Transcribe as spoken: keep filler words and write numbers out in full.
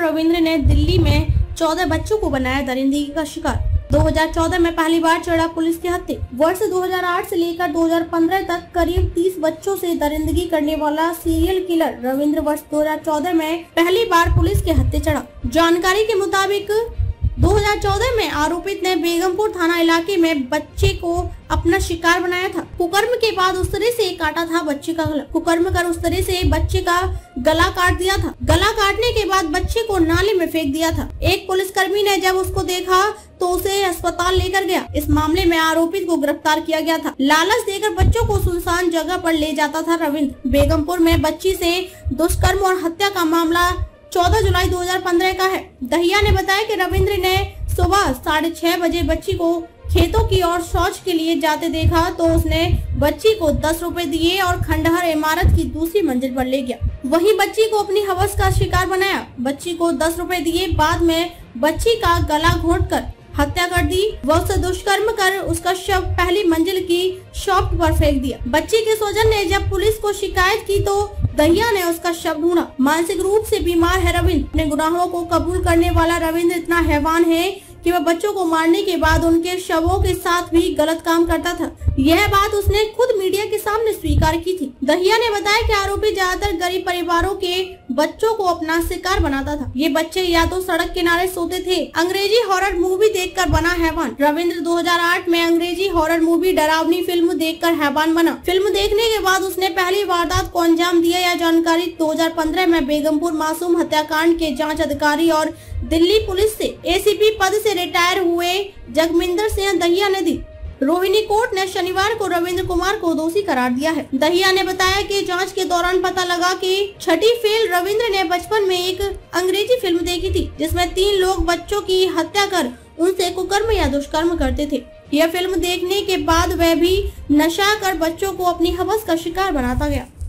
रविंद्र ने दिल्ली में चौदह बच्चों को बनाया दरिंदगी का शिकार। दो हज़ार चौदह में पहली बार चढ़ा पुलिस के हत्थे। वर्ष दो हज़ार आठ से लेकर दो हज़ार पंद्रह तक करीब तीस बच्चों से दरिंदगी करने वाला सीरियल किलर रविंद्र वर्ष दो हज़ार चौदह में पहली बार पुलिस के हत्थे चढ़ा। जानकारी के मुताबिक दो हज़ार चौदह में आरोपित ने बेगमपुर थाना इलाके में बच्चे को अपना शिकार बनाया था। कुकर्म के बाद उस तरह से काटा था बच्चे का गला। कुकर्म कर उस तरह से बच्चे का गला काट दिया था। गला काटने के बाद बच्चे को नाले में फेंक दिया था। एक पुलिसकर्मी ने जब उसको देखा तो उसे अस्पताल लेकर गया। इस मामले में आरोपित को गिरफ्तार किया गया था। लालच देकर बच्चों को सुनसान जगह पर ले जाता था रविंद्र। बेगमपुर में बच्ची से दुष्कर्म और हत्या का मामला चौदह जुलाई दो हज़ार पंद्रह का है। दहिया ने बताया कि रविंद्र ने सुबह साढ़े छह बजे बच्ची को खेतों की ओर शौच के लिए जाते देखा तो उसने बच्ची को दस रुपए दिए और खंडहर इमारत की दूसरी मंजिल पर ले गया। वहीं बच्ची को अपनी हवस का शिकार बनाया। बच्ची को दस रुपए दिए, बाद में बच्ची का गला घोंटकर हत्या कर दी। वह उससे दुष्कर्म कर उसका शव पहली मंजिल की शॉप पर फेंक दिया। बच्ची के स्वजन ने जब पुलिस को शिकायत की तो दहिया ने उसका शव ढूंढा। मानसिक रूप से बीमार है रविंद्र। अपने गुनाहों को कबूल करने वाला रविंद्र इतना हैवान है कि वह बच्चों को मारने के बाद उनके शवों के साथ भी गलत काम करता था। यह बात उसने खुद मीडिया के सामने स्वीकार की थी। दहिया ने बताया कि आरोपी ज्यादातर गरीब परिवारों के बच्चों को अपना शिकार बनाता था। ये बच्चे या तो सड़क किनारे सोते थे। अंग्रेजी हॉरर मूवी देखकर बना हैवान। रविंद्र दो हज़ार आठ में अंग्रेजी हॉरर मूवी डरावनी फिल्म देखकर हैवान बना। फिल्म देखने के बाद उसने पहली वारदात को अंजाम दिया। यह जानकारी दो हज़ार पंद्रह में बेगमपुर मासूम हत्याकांड के जांच अधिकारी और दिल्ली पुलिस से एसीपी पद से रिटायर हुए जगमिंदर सिंह दहिया ने दी। रोहिणी कोर्ट ने शनिवार को रविंद्र कुमार को दोषी करार दिया है। दहिया ने बताया कि जांच के दौरान पता लगा कि छठी फेल रविंद्र ने बचपन में एक अंग्रेजी फिल्म देखी थी जिसमें तीन लोग बच्चों की हत्या कर उनसे कुकर्म या दुष्कर्म करते थे। यह फिल्म देखने के बाद वह भी नशा कर बच्चों को अपनी हवस का शिकार बनाता गया।